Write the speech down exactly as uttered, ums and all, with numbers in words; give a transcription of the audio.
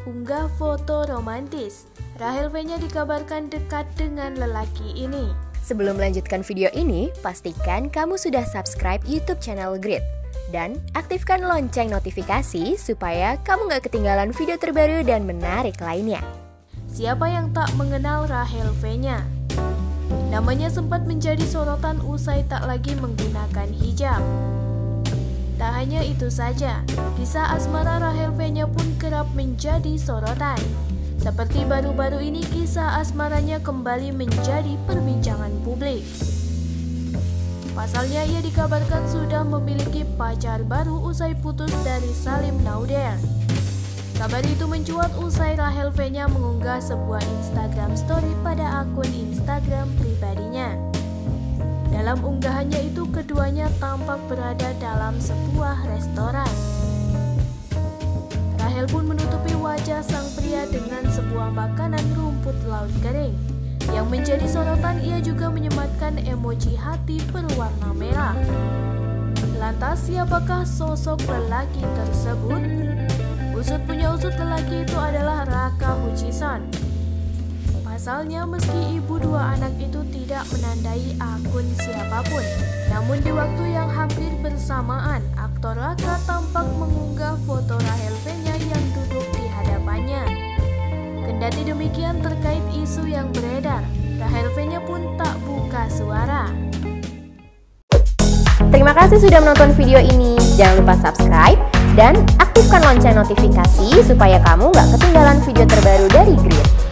unggah foto romantis. Rahel V-nya dikabarkan dekat dengan lelaki ini. Sebelum melanjutkan video ini, pastikan kamu sudah subscribe YouTube channel Grit. Dan aktifkan lonceng notifikasi supaya kamu gak ketinggalan video terbaru dan menarik lainnya. Siapa yang tak mengenal Rahel V-nya? Namanya sempat menjadi sorotan usai tak lagi menggunakan hijab. Tak hanya itu saja, kisah asmara Rahel V-nya pun kerap menjadi sorotan. Seperti baru-baru ini kisah asmaranya kembali menjadi perbincangan publik. Pasalnya ia dikabarkan sudah memiliki pacar baru usai putus dari Salim Naudel. Kabar itu mencuat usai Rahel V-nya mengunggah sebuah Instagram story pada akun Instagram pribadinya. Dalam unggahannya itu keduanya tampak berada dalam sebuah restoran. Rahel pun menutupi wajah sang pria dengan sebuah makanan rumput laut kering. Yang menjadi sorotan, ia juga menyematkan emoji hati berwarna merah. Lantas siapakah sosok lelaki tersebut? Usut punya usut, lelaki itu adalah Raka Hutchison. Pasalnya meski ibu dua anak itu tidak menandai akun siapapun, namun di waktu yang hampir bersamaan, aktor Raka tampak mengunggah foto Rahel V-nya yang duduk di hadapannya. Kendati demikian, terkait isu yang beredar, Rahel V-nya pun tak buka suara. Terima kasih sudah menonton video ini. Jangan lupa subscribe dan aktifkan lonceng notifikasi supaya kamu gak ketinggalan video terbaru dari Grit.